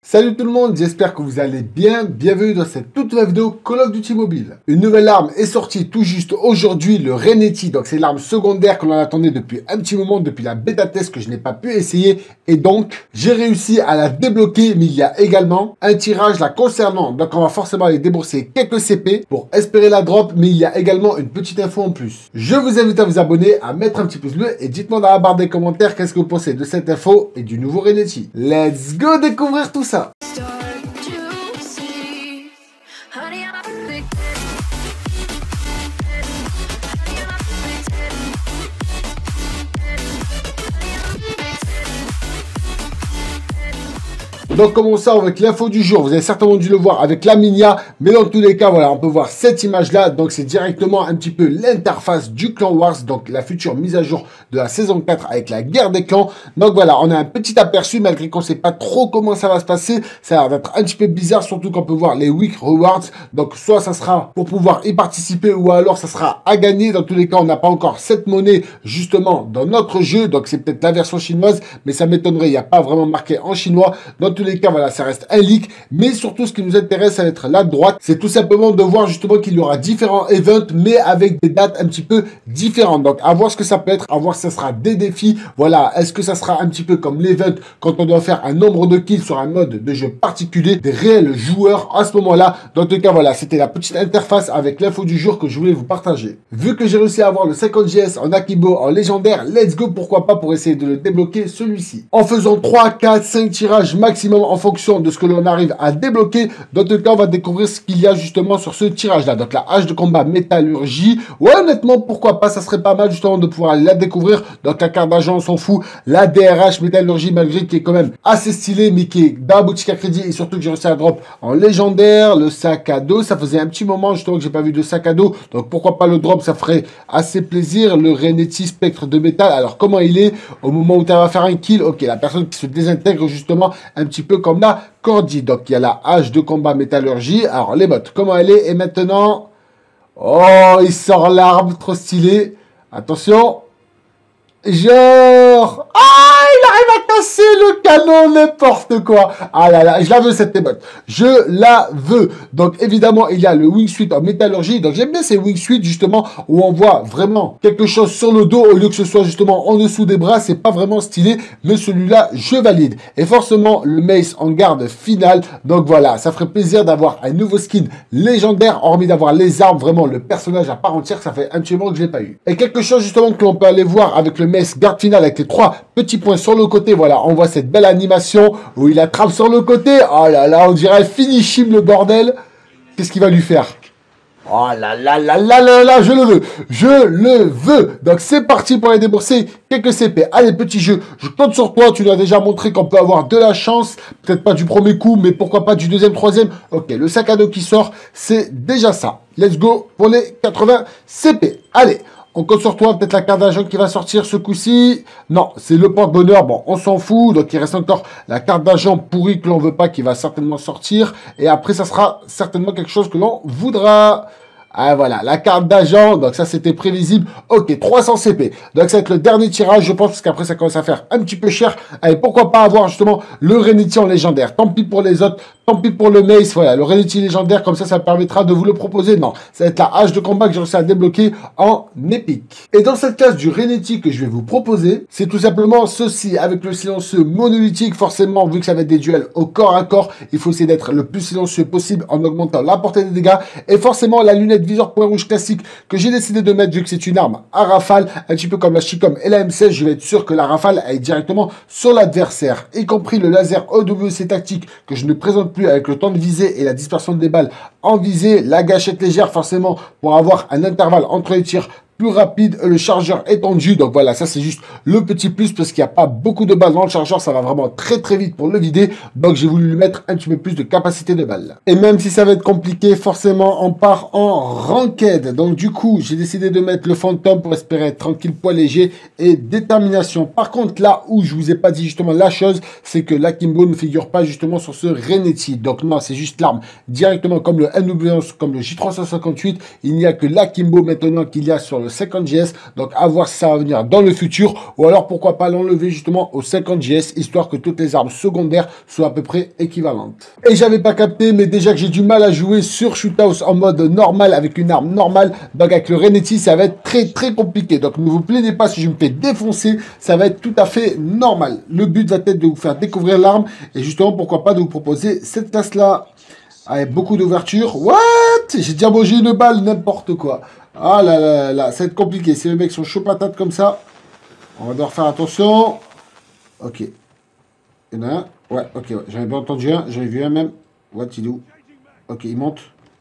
Salut tout le monde, j'espère que vous allez bien. Bienvenue dans cette toute nouvelle vidéo Call of Duty Mobile. Une nouvelle arme est sortie tout juste aujourd'hui, le Reneti. Donc c'est l'arme secondaire qu'on en attendait depuis un petit moment, depuis la bêta test que je n'ai pas pu essayer. Et donc j'ai réussi à la débloquer, mais il y a également un tirage la concernant. Donc on va forcément aller débourser quelques CP pour espérer la drop, mais il y a également une petite info en plus. Je vous invite à vous abonner, à mettre un petit pouce bleu et dites-moi dans la barre des commentaires qu'est-ce que vous pensez de cette info et du nouveau Reneti. Let's go découvrir tout ça. Donc commençons avec l'info du jour, vous avez certainement dû le voir avec la Minia, mais dans tous les cas, voilà, on peut voir cette image-là, donc c'est directement un petit peu l'interface du Clan Wars, donc la future mise à jour de la saison 4 avec la guerre des clans. Donc voilà, on a un petit aperçu, malgré qu'on ne sait pas trop comment ça va se passer, ça a l'air d'être un petit peu bizarre, surtout qu'on peut voir les Week Rewards, donc soit ça sera pour pouvoir y participer, ou alors ça sera à gagner. Dans tous les cas, on n'a pas encore cette monnaie, justement, dans notre jeu, donc c'est peut-être la version chinoise, mais ça m'étonnerait, il n'y a pas vraiment marqué en chinois. Dans tous les cas, voilà, ça reste un leak, mais surtout ce qui nous intéresse, ça va être la droite, c'est tout simplement de voir justement qu'il y aura différents events, mais avec des dates un petit peu différentes. Donc à voir ce que ça peut être, à voir si ça sera des défis, voilà, est-ce que ça sera un petit peu comme l'event quand on doit faire un nombre de kills sur un mode de jeu particulier, des réels joueurs à ce moment-là. Dans tout cas, voilà, c'était la petite interface avec l'info du jour que je voulais vous partager. Vu que j'ai réussi à avoir le 50 GS en Akimbo en légendaire, let's go, pourquoi pas, pour essayer de le débloquer celui-ci. En faisant 3, 4, 5 tirages maximum en fonction de ce que l'on arrive à débloquer. Dans tout cas, on va découvrir ce qu'il y a justement sur ce tirage-là. Donc la hache de combat métallurgie. Ouais, honnêtement, pourquoi pas, ça serait pas mal justement de pouvoir la découvrir. Donc la carte d'agent, on s'en fout. La DRH métallurgie, malgré qui est quand même assez stylé, mais qui est dans la boutique à crédit, et surtout que j'ai réussi à drop en légendaire. Le sac à dos, ça faisait un petit moment justement que j'ai pas vu de sac à dos. Donc pourquoi pas le drop, ça ferait assez plaisir. Le Reneti spectre de métal. Alors comment il est au moment où tu vas faire un kill? Ok, la personne qui se désintègre justement un petit peu comme la Cordy. Donc il y a la hache de combat métallurgie. Alors les bottes, comment elle est? Et maintenant, oh, il sort l'arme, trop stylé. Attention, genre, ah, il arrive à casser le canon, n'importe quoi. Ah là là, je la veux cette émote. Je la veux. Donc évidemment, il y a le wingsuit en métallurgie. Donc j'aime bien ces wingsuits justement où on voit vraiment quelque chose sur le dos au lieu que ce soit justement en dessous des bras. C'est pas vraiment stylé, mais celui-là, je valide. Et forcément, le mace en garde finale. Donc voilà, ça ferait plaisir d'avoir un nouveau skin légendaire, hormis d'avoir les armes, vraiment le personnage à part entière. Ça fait un petit moment que je l'ai pas eu. Et quelque chose justement que l'on peut aller voir avec le mace garde finale avec les 3 petits points sur le côté. Voilà, on voit cette belle animation où il attrape sur le côté. Oh là là, on dirait finish him le bordel. Qu'est-ce qu'il va lui faire? Oh là là là là là là, je le veux. Je le veux. Donc c'est parti pour aller débourser quelques CP. Allez, petit jeu, je compte sur toi. Tu nous as déjà montré qu'on peut avoir de la chance. Peut-être pas du premier coup, mais pourquoi pas du deuxième, troisième. Ok, le sac à dos qui sort, c'est déjà ça. Let's go pour les 80 CP. Allez. On compte sur toi, peut-être la carte d'agent qui va sortir ce coup-ci. Non, c'est le porte-bonheur. Bon, on s'en fout. Donc, il reste encore la carte d'agent pourrie que l'on veut pas qui va certainement sortir. Et après, ça sera certainement quelque chose que l'on voudra. Ah, voilà, la carte d'agent. Donc, ça, c'était prévisible. Ok, 300 CP. Donc, ça va être le dernier tirage, je pense, parce qu'après, ça commence à faire un petit peu cher. Allez, pourquoi pas avoir justement le Reneti en légendaire. Tant pis pour les autres. Tant pis pour le mace. Voilà, le Reneti légendaire, comme ça permettra de vous le proposer. Non, ça va être la hache de combat que j'ai réussi à débloquer en épique. Et dans cette classe du Reneti que je vais vous proposer, c'est tout simplement ceci. Avec le silencieux monolithique, forcément, vu que ça va être des duels au corps à corps, il faut essayer d'être le plus silencieux possible en augmentant la portée des dégâts. Et forcément, la lunette viseur point rouge classique que j'ai décidé de mettre vu que c'est une arme à rafale, un petit peu comme la Chicom et la M16, je vais être sûr que la rafale aille directement sur l'adversaire, y compris le laser OWC tactique que je ne présente plus avec le temps de visée et la dispersion des balles en visée, la gâchette légère forcément pour avoir un intervalle entre les tirs plus rapide, le chargeur étendu. Donc voilà, ça c'est juste le petit plus parce qu'il n'y a pas beaucoup de balles dans le chargeur, ça va vraiment très très vite pour le vider. Donc j'ai voulu lui mettre un petit peu plus de capacité de balles. Et même si ça va être compliqué, forcément on part en ranked. Donc du coup, j'ai décidé de mettre le fantôme pour espérer être tranquille, poids léger et détermination. Par contre, là où je vous ai pas dit justement la chose, c'est que l'Akimbo ne figure pas justement sur ce Reneti. Donc non, c'est juste l'arme directement comme le NW11, comme le J358. Il n'y a que l'Akimbo maintenant qu'il y a sur le le 50 GS. Donc à voir si ça va venir dans le futur. Ou alors pourquoi pas l'enlever justement au 50 GS, histoire que toutes les armes secondaires soient à peu près équivalentes. Et j'avais pas capté, mais déjà que j'ai du mal à jouer sur Shoothouse en mode normal, avec une arme normale, donc avec le Renetti, ça va être très compliqué. Donc ne vous plaignez pas si je me fais défoncer, ça va être tout à fait normal. Le but va être de vous faire découvrir l'arme, et justement pourquoi pas de vous proposer cette classe-là. Avec beaucoup d'ouverture. What? J'ai déjà mangé une balle, n'importe quoi. Ah là là là, ça va être compliqué. Si les mecs sont chauds patates comme ça, on va devoir faire attention. Ok. Il y en a un. Ouais, ok, ouais. J'avais bien entendu un. J'avais vu un même. What, il est où? Ok, il monte.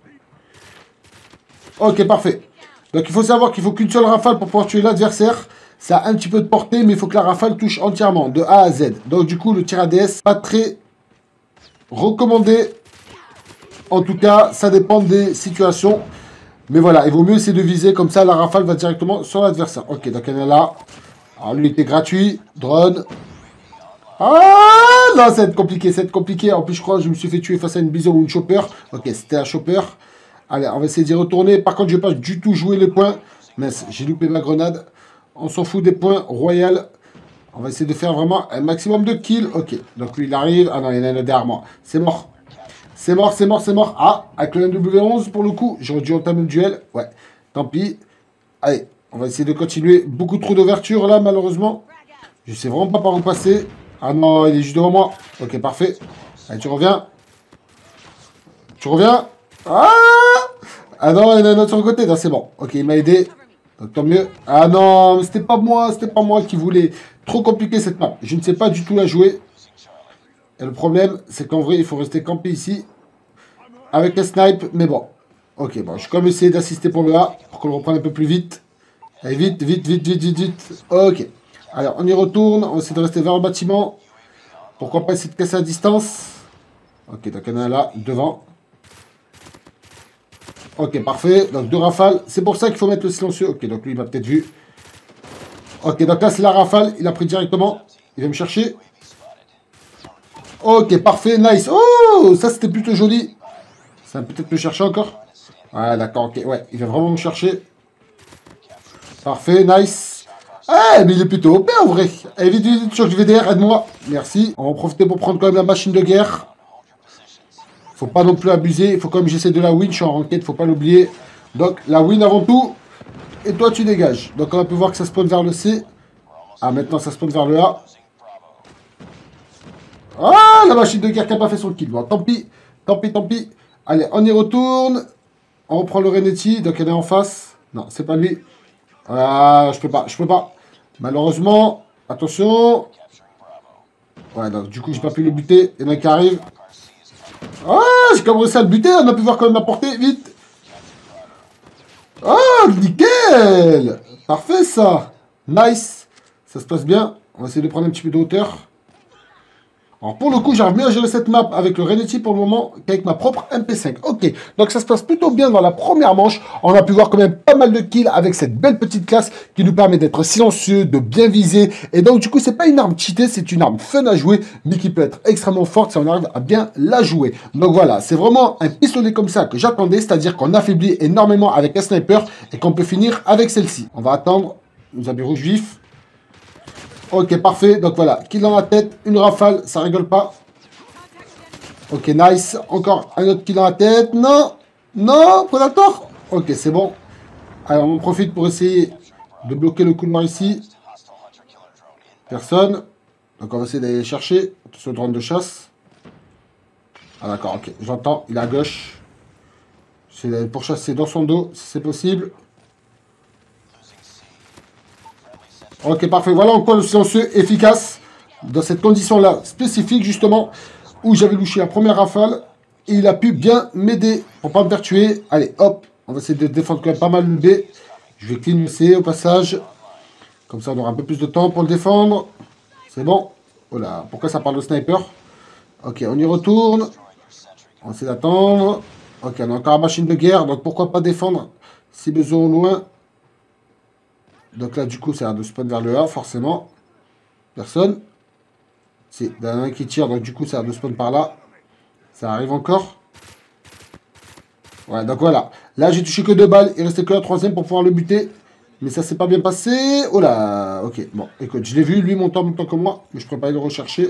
Ok, parfait. Donc il faut savoir qu'il faut qu'une seule rafale pour pouvoir tuer l'adversaire. Ça a un petit peu de portée, mais il faut que la rafale touche entièrement, de A à Z. Donc du coup, le tir ADS, pas très recommandé. En tout cas, ça dépend des situations. Mais voilà, il vaut mieux essayer de viser. Comme ça, la rafale va directement sur l'adversaire. Ok, donc elle est là. Alors, lui, il était gratuit. Drone. Ah, non, ça va être compliqué, ça va être compliqué. En plus, je crois que je me suis fait tuer face à une bison ou une chopper. Ok, c'était un chopper. Allez, on va essayer d'y retourner. Par contre, je ne vais pas du tout jouer les points. Mais j'ai loupé ma grenade. On s'en fout des points. Royal. On va essayer de faire vraiment un maximum de kills. Ok, donc lui, il arrive. Ah non, il y en a un derrière moi. C'est mort. C'est mort, c'est mort, c'est mort. Ah, avec le MW11, pour le coup, j'aurais dû entamer le duel. Ouais, tant pis. Allez, on va essayer de continuer. Beaucoup trop d'ouverture, là, malheureusement. Je sais vraiment pas par où passer. Ah non, il est juste devant moi. Ok, parfait. Allez, tu reviens. Tu reviens. Ah! Ah non, il y en a un autre sur le côté. Non, c'est bon. Ok, il m'a aidé. Donc, tant mieux. Ah non, c'était pas moi qui voulais. Trop compliqué, cette map. Je ne sais pas du tout la jouer. Et le problème, c'est qu'en vrai, il faut rester campé ici. Avec le snipe, mais bon. Ok, bon, je vais quand même essayer d'assister pour le A, pour qu'on le reprenne un peu plus vite. Allez, vite, vite, vite, vite, vite, vite. Ok. Alors, on y retourne. On va essayer de rester vers le bâtiment. Pourquoi pas essayer de casser à distance. Ok, donc il y en a un là, devant. Ok, parfait. Donc, deux rafales. C'est pour ça qu'il faut mettre le silencieux. Ok, donc lui, il m'a peut-être vu. Ok, donc là, c'est la rafale. Il a pris directement. Il va me chercher. Ok, parfait, nice. Oh, ça, c'était plutôt joli. Ça va peut-être me chercher encore. Ouais, d'accord, ok. Ouais, il va vraiment me chercher. Parfait, nice. Ah, mais il est plutôt OP en vrai. Allez, vite, vite, vite, sur du VDR, aide-moi. Merci. On va en profiter pour prendre quand même la machine de guerre. Faut pas non plus abuser. Il faut quand même que j'essaie de la win. Je suis en ranked, faut pas l'oublier. Donc, la win avant tout. Et toi, tu dégages. Donc, on va pouvoir que ça spawn vers le C. Ah, maintenant, ça spawn vers le A. Ah, la machine de guerre qui n'a pas fait son kill. Bon, tant pis. Tant pis, tant pis. Allez, on y retourne. On reprend le Renetti. Donc, elle est en face. Non, c'est pas lui. Ah, je peux pas. Je peux pas. Malheureusement. Attention. Ouais, donc, du coup, j'ai pas pu le buter. Il y en a un qui arrive. Ah, j'ai quand même réussi à le buter. On a pu voir quand même la portée. Vite. Ah, nickel. Parfait, ça. Nice. Ça se passe bien. On va essayer de prendre un petit peu de hauteur. Alors pour le coup, j'arrive mieux à gérer cette map avec le Renetti pour le moment qu'avec ma propre MP5. Ok, donc ça se passe plutôt bien dans la première manche. On a pu voir quand même pas mal de kills avec cette belle petite classe qui nous permet d'être silencieux, de bien viser. Et donc du coup, c'est pas une arme cheatée, c'est une arme fun à jouer, mais qui peut être extrêmement forte si on arrive à bien la jouer. Donc voilà, c'est vraiment un pistolet comme ça que j'attendais, c'est-à-dire qu'on affaiblit énormément avec un sniper et qu'on peut finir avec celle-ci. On va attendre, nous avons rouge vif. Ok, parfait. Donc voilà, kill dans la tête, une rafale, ça rigole pas. Ok, nice. Encore un autre kill dans la tête. Non, non, Predator. Ok, c'est bon. Alors, on en profite pour essayer de bloquer le coup de main ici. Personne. Donc, on va essayer d'aller chercher ce drone de chasse. Ah, d'accord, ok. J'entends, il est à gauche. C'est d'aller pourchasser dans son dos, si c'est possible. Ok, parfait. Voilà encore le silencieux efficace dans cette condition-là spécifique, justement, où j'avais louché la première rafale. Et il a pu bien m'aider pour pas me faire tuer. Allez, hop. On va essayer de défendre quand même pas mal le B. Je vais clean le C au passage. Comme ça, on aura un peu plus de temps pour le défendre. C'est bon. Oh là, pourquoi ça parle de sniper? Ok, on y retourne. On essaie d'attendre. Ok, on a encore la machine de guerre. Donc, pourquoi pas défendre si besoin au loin. Donc là, du coup, ça a de spawn vers le A, forcément. Personne. C'est il y en a un qui tire, donc du coup, ça a de spawn par là. Ça arrive encore. Ouais, donc voilà. Là, j'ai touché que 2 balles. Il restait que la troisième pour pouvoir le buter. Mais ça s'est pas bien passé. Oh là, ok. Bon, écoute, je l'ai vu, lui, montant en même temps que moi. Mais je pourrais pas aller le rechercher.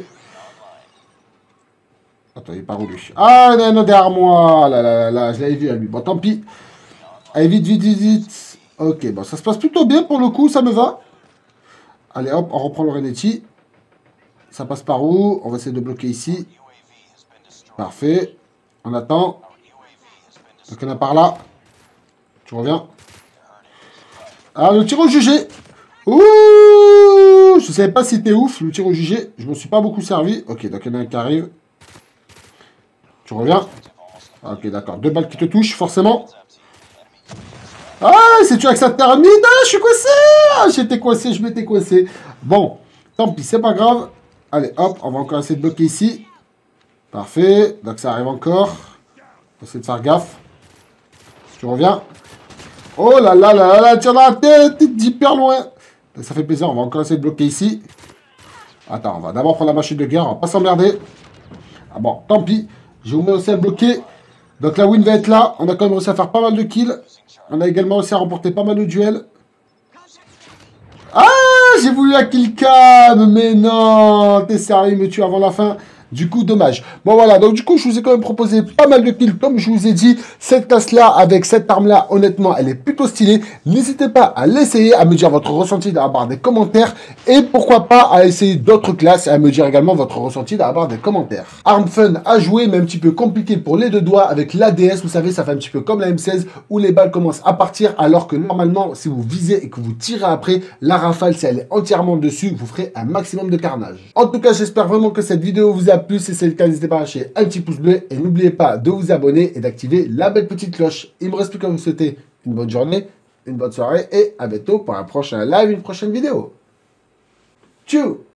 Attends, il est par où, lui? Ah, non, non, derrière moi. Là, là, là, là, je l'avais vu à lui. Bon, tant pis. Allez, vite, vite, vite, vite. Ok, bon, ça se passe plutôt bien pour le coup, ça me va. Allez, hop, on reprend le Renetti. Ça passe par où? On va essayer de bloquer ici. Parfait. On attend. Donc, on a par là. Tu reviens. Ah, le tir au jugé. Ouh! Je savais pas si c'était ouf, le tir au jugé. Je me suis pas beaucoup servi. Ok, donc il y en a un qui arrive. Tu reviens. Ok, d'accord. 2 balles qui te touchent, forcément. Ah, c'est tu avec sa thermite. Ah, je suis coincé. Ah, j'étais coincé, je m'étais coincé. Bon, tant pis, c'est pas grave. Allez, hop, on va encore essayer de bloquer ici. Parfait. Donc ça arrive encore. On va essayer de faire gaffe. Tu reviens. Oh là là là là là, tire dans la tête, t'es d'hyper loin. Ça fait plaisir, on va encore essayer de bloquer ici. Attends, on va d'abord prendre la machine de guerre, on va pas s'emmerder. Ah bon, tant pis. Je vous mets aussi à bloquer. Donc la win va être là. On a quand même réussi à faire pas mal de kills. On a également réussi à remporter pas mal de duels. Ah, j'ai voulu la kill cam, mais non, t'es sérieux, il me tue avant la fin. Du coup, dommage. Bon, voilà. Donc, du coup, je vous ai quand même proposé pas mal de kills. Comme je vous ai dit, cette classe-là, avec cette arme-là, honnêtement, elle est plutôt stylée. N'hésitez pas à l'essayer, à me dire votre ressenti dans la barre des commentaires. Et pourquoi pas à essayer d'autres classes et à me dire également votre ressenti dans la barre des commentaires. Arme fun à jouer, mais un petit peu compliqué pour les deux doigts. Avec l'ADS, vous savez, ça fait un petit peu comme la M16 où les balles commencent à partir. Alors que normalement, si vous visez et que vous tirez après, la rafale, si elle est entièrement dessus, vous ferez un maximum de carnage. En tout cas, j'espère vraiment que cette vidéo vous a plu. Si c'est le cas, n'hésitez pas à lâcher un petit pouce bleu et n'oubliez pas de vous abonner et d'activer la belle petite cloche. Il me reste plus qu'à vous souhaiter une bonne journée, une bonne soirée et à bientôt pour un prochain live, une prochaine vidéo. Tchou!